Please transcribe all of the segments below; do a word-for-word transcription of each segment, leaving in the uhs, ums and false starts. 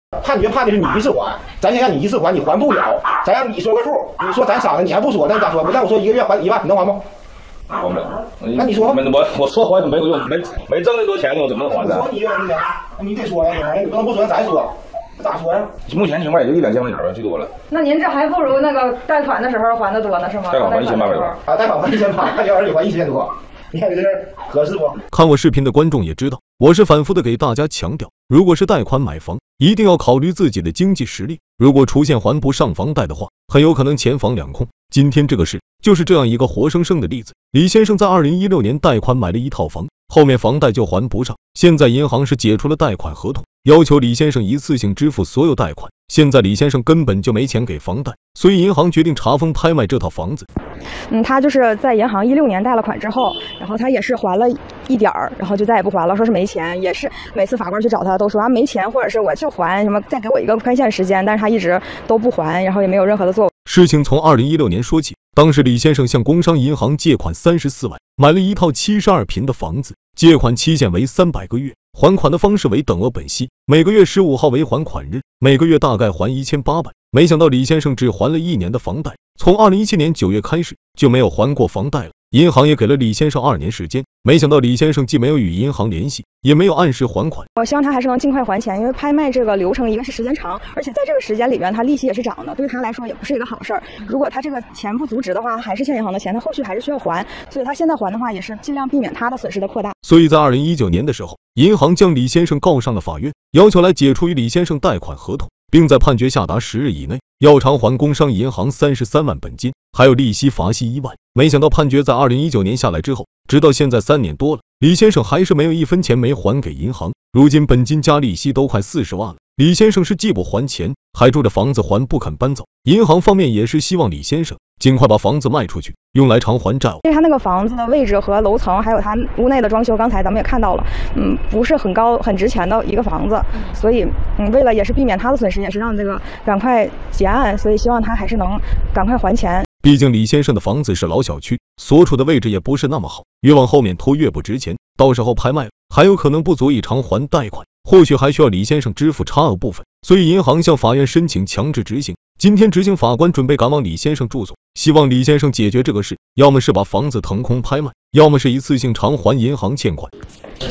判决判的是你一次还，咱先让你一次还，你还不了，咱让你说个数。你说咱商量，你还不说，那咋说？那我说一个月还一万，你能还不？ 还不了。 那你说， 我我说还没有用，没没挣那么多钱，我怎么能还呢？ 说你一个月钱，你得说呀，你不能不说咱说，咋说呀？ 目前情况也就一两千块钱最多了。 那您这还不如那个贷款的时候还的多呢，是吗？ 贷款还一千八百多啊，贷款还一千八，判决而且还一千多。你看这事儿合适不？ 看我视频的观众也知道，我是反复的给大家强调，如果是贷款买房，一定要考虑自己的经济实力。如果出现还不上房贷的话，很有可能钱房两空。今天这个事就是这样一个活生生的例子。李先生在二零一六年贷款买了一套房，后面房贷就还不上，现在银行是解除了贷款合同，要求李先生一次性支付所有贷款。现在李先生根本就没钱给房贷，所以银行决定查封拍卖这套房子。 嗯，他就是在银行一六年贷了款之后，然后他也是还了一点儿，然后就再也不还了，说是没钱，也是每次法官去找他都说啊没钱，或者是我就还什么，再给我一个宽限时间，但是他一直都不还，然后也没有任何的作为。 事情从二零一六年说起，当时李先生向工商银行借款三十四万，买了一套七十二平的房子，借款期限为三百个月，还款的方式为等额本息，每个月十五号为还款日，每个月大概还一千八百。没想到李先生只还了一年的房贷，从二零一七年九月开始就没有还过房贷了。银行也给了李先生二年时间，没想到李先生既没有与银行联系，也没有按时还款。 我希望他还是能尽快还钱，因为拍卖这个流程一个是时间长，而且在这个时间里边，他利息也是涨的，对他来说也不是一个好事儿。如果他这个钱不足值的话，还是欠银行的钱，他后续还是需要还，所以他现在还的话，也是尽量避免他的损失的扩大。 所以在二零一九年的时候，银行将李先生告上了法院，要求来解除与李先生贷款合同，并在判决下达十日以内要偿还工商银行三十三万本金，还有利息罚息一万。没想到判决在二零一九年下来之后，直到现在三年多了，李先生还是没有一分钱没还给银行，如今本金加利息都快四十万了。李先生是既不还钱，还住着房子还不肯搬走。银行方面也是希望李先生尽快把房子卖出去，用来偿还债务。 因为他那个房子的位置和楼层，还有他屋内的装修，刚才咱们也看到了，嗯，不是很高、很值钱的一个房子，所以，嗯，为了也是避免他的损失，也是让这个赶快结案，所以希望他还是能赶快还钱。 毕竟李先生的房子是老小区，所处的位置也不是那么好，越往后面拖越不值钱，到时候拍卖了，还有可能不足以偿还贷款，或许还需要李先生支付差额部分，所以银行向法院申请强制执行。今天执行法官准备赶往李先生住所，希望李先生解决这个事，要么是把房子腾空拍卖，要么是一次性偿还银行欠款。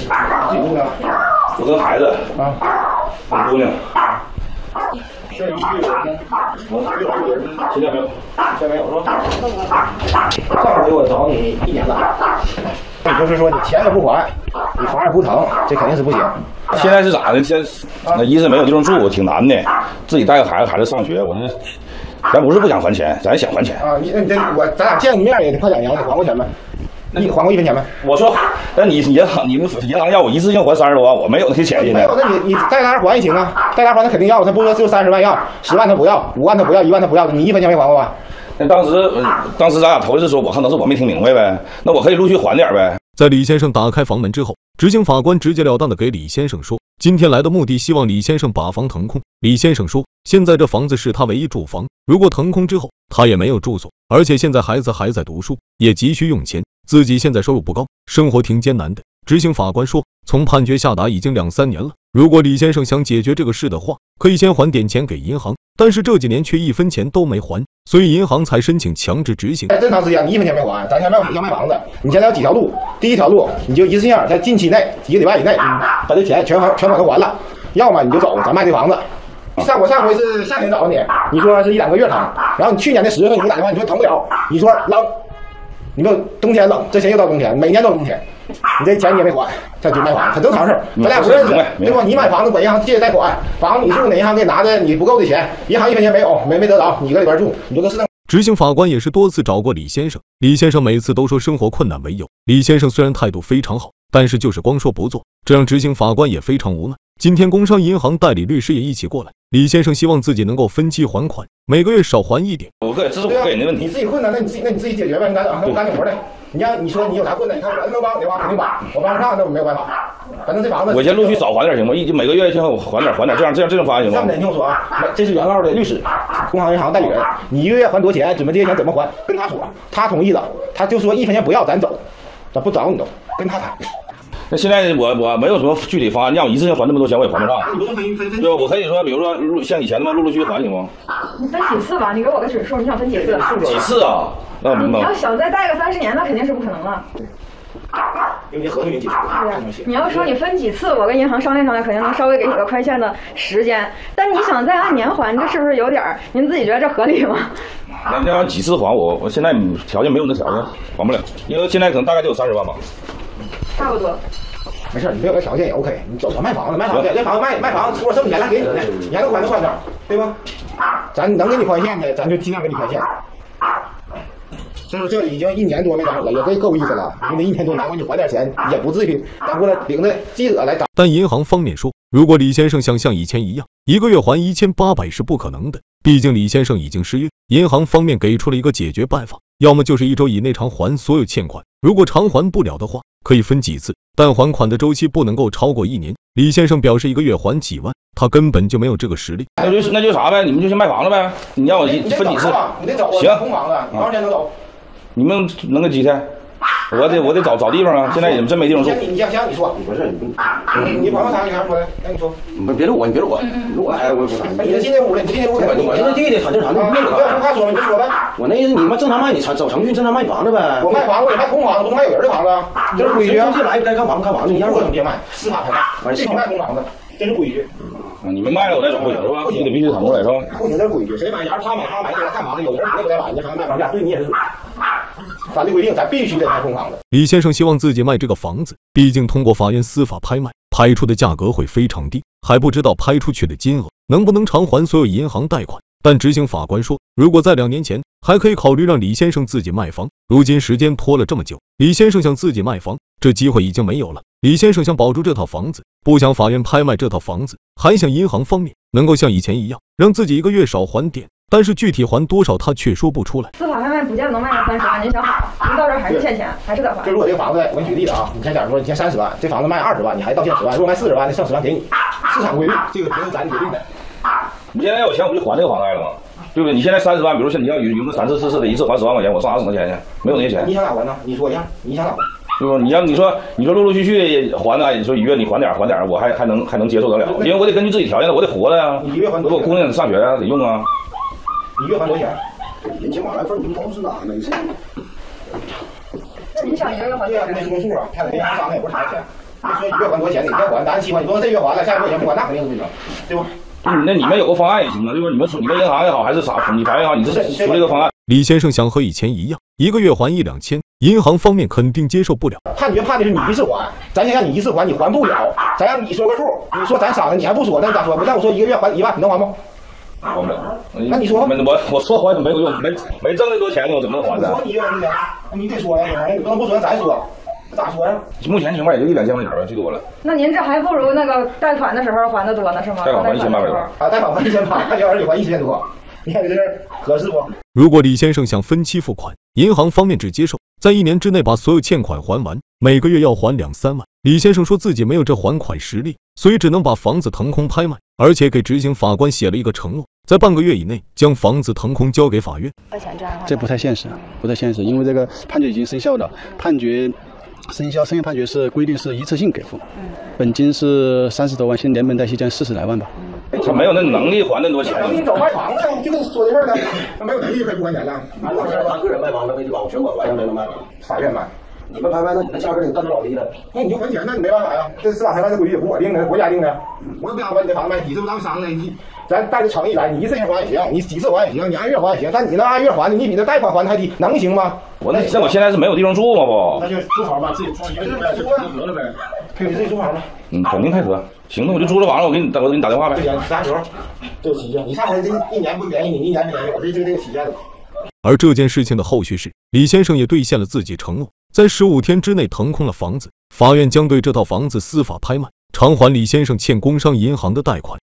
我跟孩子啊，我姑娘。现在没有， 现在没有是吧？上回我找你一年了，也就是说你钱也不还，你房也不腾，这肯定是不行。 现在是咋的？现那一是没有地方住，挺难的，自己带个孩子，孩子上学，我这咱不是不想还钱，咱想还钱啊。你那你这我咱俩见个面也得快两年了，你还过钱没？你还过一分钱没？ 我说，那你银行你们银行要我一次性还三十多万，我没有那些钱现在。 没有，那你你贷单还也行啊，贷单还他肯定要，他不说就三十万要，十万他不要，五万他不要，一万他不要，你一分钱没还过吧？ 那当时当时咱俩头一次说，我可能是我没听明白呗，那我可以陆续还点呗。 在李先生打开房门之后，执行法官直截了当的给李先生说，今天来的目的希望李先生把房腾空。李先生说，现在这房子是他唯一住房，如果腾空之后他也没有住所，而且现在孩子还在读书，也急需用钱，自己现在收入不高，生活挺艰难的。执行法官说，从判决下达已经两三年了，如果李先生想解决这个事的话，可以先还点钱给银行，但是这几年却一分钱都没还，所以银行才申请强制执行。 这么长时间你一分钱没还，咱现在要卖房子，你现在有几条路？第一条路，你就一次性在近期内一个礼拜以内把这钱全还全款都还了，要么你就走，咱卖这房子。上我上回是夏天找的你，你说是一两个月腾，然后你去年的十月份你给我打电话，你说腾不了，你说冷，你说冬天冷，这钱又到冬天，每年都是冬天，你这钱你也没还，他就卖房，很正常事儿，咱俩不认识，对吧？你买房子管银行借贷款，房子你住哪银行给拿的你不够的钱，银行一分钱没有，没没得着，你搁里边住，你说这是正。 执行法官也是多次找过李先生，李先生每次都说生活困难为由。李先生虽然态度非常好，但是就是光说不做，这让执行法官也非常无奈。今天工商银行代理律师也一起过来，李先生希望自己能够分期还款，每个月少还一点。 我可以支持我个人的问题， 你自己困难，那你自己那你自己解决呗，你干啥？那我干你活的。你要你说你有啥困难，你看我能帮你的话肯定帮，我帮不上那我没有办法。反正这房子我先陆续少还点行吗？一每个月先我还点还点，这样这样这种方案行吗？ 这么的，你听我说啊，这是原告的律师，工商银行代理人，你一个月还多少钱？怎么这些钱怎么还？跟他说，他同意了，他就说一分钱不要，咱走，咱不找你都，跟他谈。 那现在我我没有什么具体方案，让我一次性还这么多钱，我也还不上。 你不是分分分？ 对吧？我可以说，比如说陆像以前那么陆陆续续还行吗？ 你分几次吧？你给我个指数，你想分几次？ 几次啊？那你要想再贷个三十年，那肯定是不可能了。 因为合同有几次， 你要说你分几次，我跟银行商量商量，肯定能稍微给你个宽限的时间。但你想再按年还，这是不是有点儿？您自己觉得这合理吗？ 那那要几次还我？我现在条件没有那条件，还不了。因为现在可能大概就有三十万吧。 差不多。 没事，你这有个条件也 OK，你走走卖房子，卖房子，这房子卖卖房子，出了剩钱了给你的，你还能还能还点，对吧？咱能给你宽限的，咱就尽量给你宽限。就是这已经一年多没涨了，也够够意思了。因为一年多拿过你还点钱，也不至于咱过来领着记者来找。 但银行方面说，如果李先生想像以前一样，一个月还一千八百是不可能的。毕竟李先生已经失业，银行方面给出了一个解决办法，要么就是一周以内偿还所有欠款，如果偿还不了的话，可以分几次，但还款的周期不能够超过一年。李先生表示，一个月还几万，他根本就没有这个实力。 那就那就啥呗，你们就去卖房子呗。你让我分几次？ 你得走， 行， 空房子，多少钱能走？ 你们能个几天？我得我得找找地方啊！现在你们真没地方住。 你你先先你说，不是你你朋友啥女孩说的？那你说， 别别录我，你别录我，录我哎我不啥。 你这进这屋了，你进这屋了， 我这弟弟他正常的， 你不要说话说，你就说呗。 我那意思，你们正常卖，你走程序正常卖房子呗。 我卖房子，我卖空房子，不卖有人的房子，这是规矩啊。 进来该看房子看房子，你让我别卖，司法拍卖，必须卖空房子，这是规矩。 啊，你们卖了我再找不行是吧？你得必须腾出来是吧？ 不行，这是规矩，谁买家他买他买，给他看房子，有人不给他买，你还卖房价，对你也是水。法律规定，咱必须得卖空房子。 李先生希望自己卖这个房子，毕竟通过法院司法拍卖，拍出的价格会非常低，还不知道拍出去的金额能不能偿还所有银行贷款。但执行法官说，如果在两年前，还可以考虑让李先生自己卖房。如今时间拖了这么久，李先生想自己卖房，这机会已经没有了。李先生想保住这套房子，不想法院拍卖这套房子，还想银行方面能够像以前一样，让自己一个月少还点。但是具体还多少，他却说不出来。 司法拍卖不见得能卖到三十万，您想好了，您到这儿还是欠钱，还是得还。 就如果这个房子，我给你举例子啊，你先假如说你欠三十万，这房子卖二十万，你还到欠十万，如果卖四十万，那剩十万给你。市场规律，这个不是咱决定的。 你现在要有钱，我不就还这个房贷了吗？对不对？你现在三十万，比如说你要有有个三次四次的，一次还十万块钱，我上哪省那钱去？没有那些钱。 你想咋还呢？你说一下，你想咋还？ 对吧？你要你说你说陆陆续续还呢，你说一月你还点还点，我还还能还能接受得了，因为我得根据自己条件，我得活了呀。 你一月还多？ 我姑娘上学呀，得用啊。 一月还多少钱？ 人情往来份儿，你都是哪呢？你这。 那你想一个月还多少钱？ 没说数啊，他在银行商量也不是啥钱。你说一月还多少钱？你先还，咱按期还，你不能这月还了，下个月钱不还，那肯定是不行，对吧？ 那你们有个方案也行啊，对吧？你们你们银行也好，还是啥，你法院也好，你这出这个方案。 李先生想和以前一样，一个月还一两千，银行方面肯定接受不了。 判决判的是你一次还，咱先让你一次还，你还不了，咱让你说个数。你说咱商量，你还不说，那咋说？那我说一个月还一万，你能还不？ 还不了。 那你说， 我我说还没有用，没没挣那么多钱，我怎么能还呢？ 说你一月还钱，你得说呀，你不能不说，咱说。咋说呀？ 目前情况也就一两千块钱吧，最多了。 那您这还不如那个贷款的时候还的多呢，是吗？ 贷款还一千八百多。 啊，贷款还一千八，贷款而且还一千多，你看这事合适不？ 如果李先生想分期付款，银行方面只接受在一年之内把所有欠款还完，每个月要还两三万。李先生说自己没有这还款实力，所以只能把房子腾空拍卖，而且给执行法官写了一个承诺，在半个月以内将房子腾空交给法院。 这不太现实，不太现实，因为这个判决已经生效了，判决。生效，生效判决是规定是一次性给付，本金是三十多万，现连本带息将四十来万吧。 他没有那能力还那么多钱。 能力找卖房子，就跟你说的事儿呢，他没有能力可以不还钱了。 我现在他个人卖房子，可以把我全款还上来能卖吗？ 法院卖。 你们拍卖，那你的价格得干多少低了？ 那你就还钱，那你没办法呀。这司法拍卖的规矩也不我定的，国家定的。我也不想把你的房子卖，你这不咱们商量的，咱带着诚意来，你一次性还也行，你几次还也行，你按月还也行，但你那按月还的，你比那贷款还的还低，能行吗？ 我那那我现在是没有地方住吗？不， 那就租房吧，自己租，自己租了呗，配合自己租房吧。 嗯，肯定配合。行，那我就租了房了，我给你，我给你打电话呗。 对呀，啥时候？这个期限，你上回这一年不联系你，一年不联系我，这就这个期限了。 而这件事情的后续是，李先生也兑现了自己承诺，在十五天之内腾空了房子，法院将对这套房子司法拍卖，偿还李先生欠工商银行的贷款。